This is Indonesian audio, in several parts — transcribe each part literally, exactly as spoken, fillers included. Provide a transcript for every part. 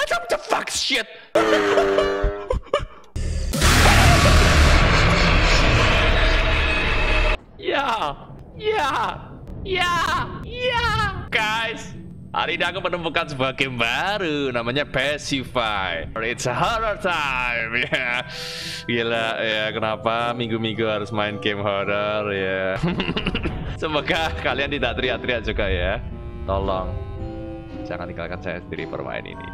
What the fuck shit? Ya, ya, ya, ya, guys. Hari ini aku menemukan sebuah game baru, namanya Pacify. It's a horror time, ya. Gila, ya. Kenapa minggu-minggu harus main game horror, ya? Semoga kalian tidak teriak-teriak juga, ya. Tolong, jangan tinggalkan saya sendiri bermain ini.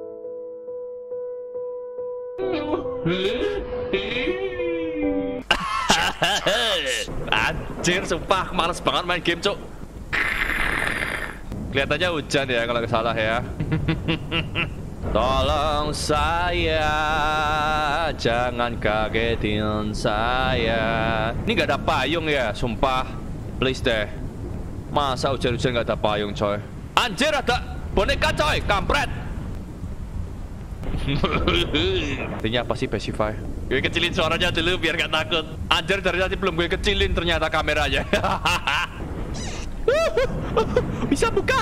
Anjir, sumpah males banget main game, cuk. Kelihatannya hujan ya kalau salah ya. Tolong saya, jangan kagetin saya. Ini gak ada payung ya, sumpah. Please deh. Masa hujan-hujan gak ada payung, coy. Anjir, ada boneka, coy. Kampret. Artinya apa sih Pacify? Gue kecilin suaranya dulu biar gak takut. Anjir, dari tadi belum gue kecilin ternyata kameranya. Bisa buka.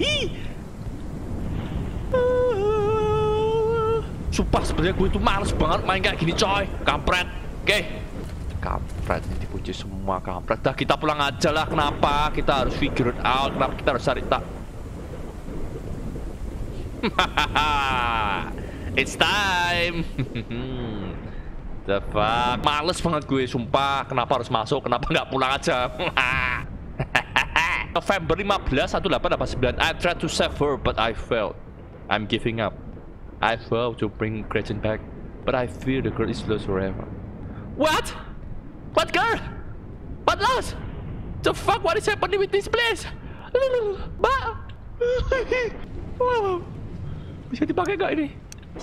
Sumpah sebenarnya gue itu males banget main kayak gini, coy. Kampret. Oke. Kampret ini dipuji semua kampret. Dah kita pulang aja lah. Kenapa? Kita harus figure it out. Kenapa kita harus cari tak? It's time. The fuck. Males banget gue, sumpah. Kenapa harus masuk? Kenapa nggak pulang aja? November lima belas, delapan belas sembilan. I tried to save her, but I failed. I'm giving up. I vowed to bring Gretchen back, but I fear the girl is lost forever. What? What girl? What lost? The fuck? What is happening with this place? Mbak, wow. Bisa dipakai gak ini?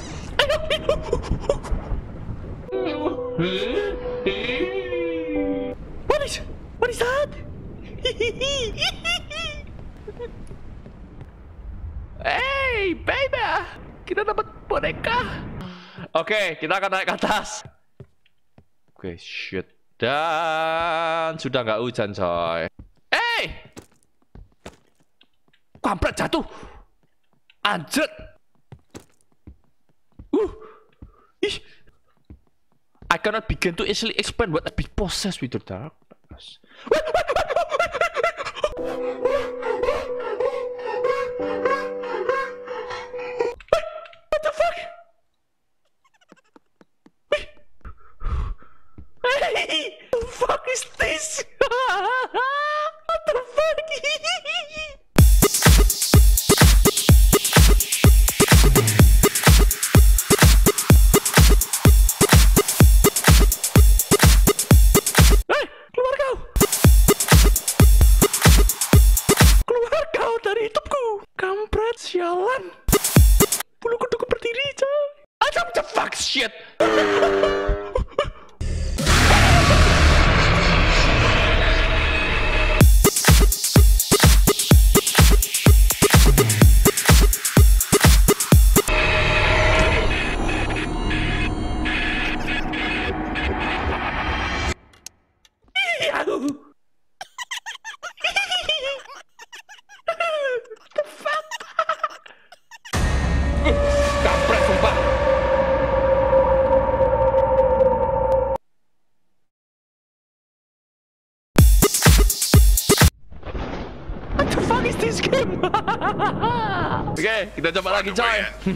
What is? What is that? Hey, baby, kita dapat boneka. Oke, kita akan naik ke atas. Oke, shit. Dan sudah nggak hujan, coy. Hey, kampret jatuh. Anjir. Uh, ih. I cannot begin to easily explain what I be possessed with the darkness. What the fuck? Hey, what the fuck is this? What the fuck? Sialan, bulu kuduku berdiri, coy. What the fuck shit? Oke, kita coba lagi, coy.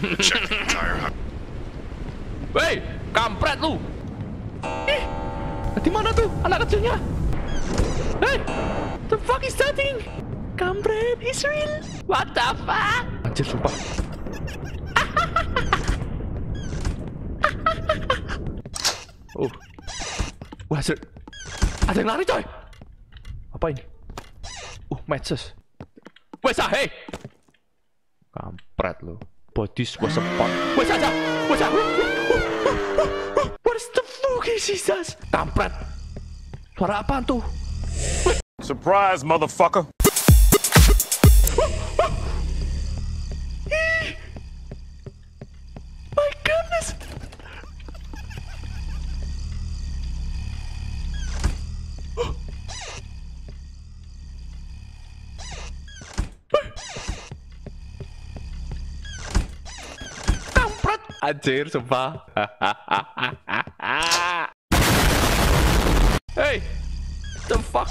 Wey, kampret lu. Ih, di mana tuh anak kecilnya? Hey, the fuck is that thing? Kampret is real. What the fuck? Anjir, sumpah. Oh, wah, ada yang lari, coy. Apa ini? Uh, matches. Wes ah, hey. Kampret lo. Bodies was a pot. Wes aja. Wes ah. What is the fuck is this? Kampret. Suara apaan tuh? Surprise, motherfucker. My goodness. Anjir, sumpah. Hey, the fuck?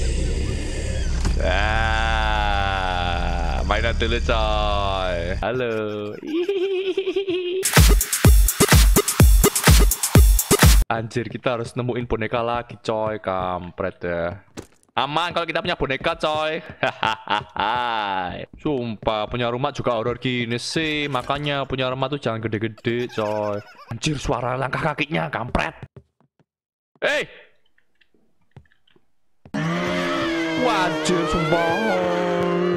Ah, mainan dulu coy. Halo. Anjir, kita harus nemuin boneka lagi coy, kampret ya. Aman kalau kita punya boneka coy. Hahaha. Sumpah, punya rumah juga horor gini sih. Makanya punya rumah tuh jangan gede-gede coy. Anjir, suara langkah kakinya, kampret. Hey. Wajir, sumpah.